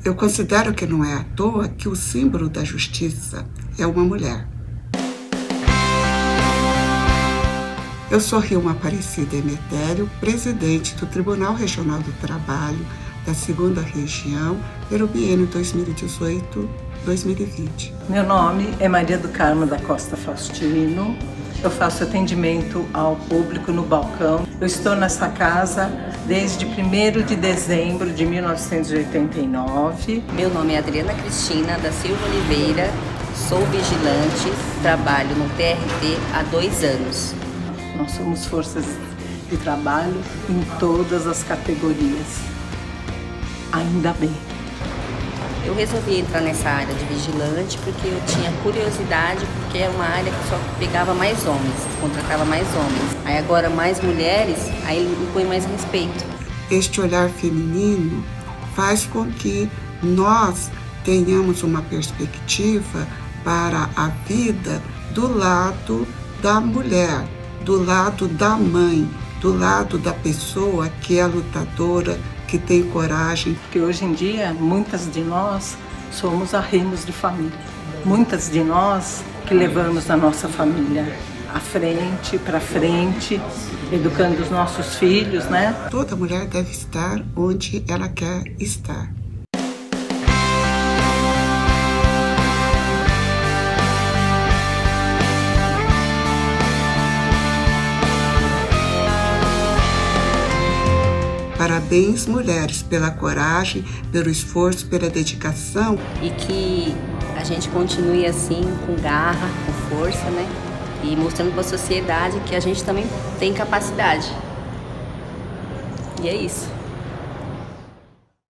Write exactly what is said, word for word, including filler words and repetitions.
Eu considero que não é à toa que o símbolo da justiça é uma mulher. Eu sou Rilma Aparecida Emetério, presidente do Tribunal Regional do Trabalho da segunda Região, pelo biênio dois mil e dezoito a dois mil e vinte. Meu nome é Maria do Carmo da Costa Faustino. Eu faço atendimento ao público no balcão. Eu estou nessa casa desde primeiro de dezembro de mil novecentos e oitenta e nove. Meu nome é Adriana Cristina da Silva Oliveira, sou vigilante, trabalho no T R T há dois anos. Nós somos forças de trabalho em todas as categorias. Ainda bem. Eu resolvi entrar nessa área de vigilante porque eu tinha curiosidade, porque é uma área que só pegava mais homens, contratava mais homens. Aí agora mais mulheres, aí impõe mais respeito. Este olhar feminino faz com que nós tenhamos uma perspectiva para a vida do lado da mulher, do lado da mãe, do lado da pessoa que é lutadora, que tem coragem. Porque hoje em dia, muitas de nós somos arrimos de família. Muitas de nós que levamos a nossa família à frente, para frente, educando os nossos filhos, né? Toda mulher deve estar onde ela quer estar. Parabéns, mulheres, pela coragem, pelo esforço, pela dedicação. E que a gente continue assim, com garra, com força, né? E mostrando para a sociedade que a gente também tem capacidade. E é isso.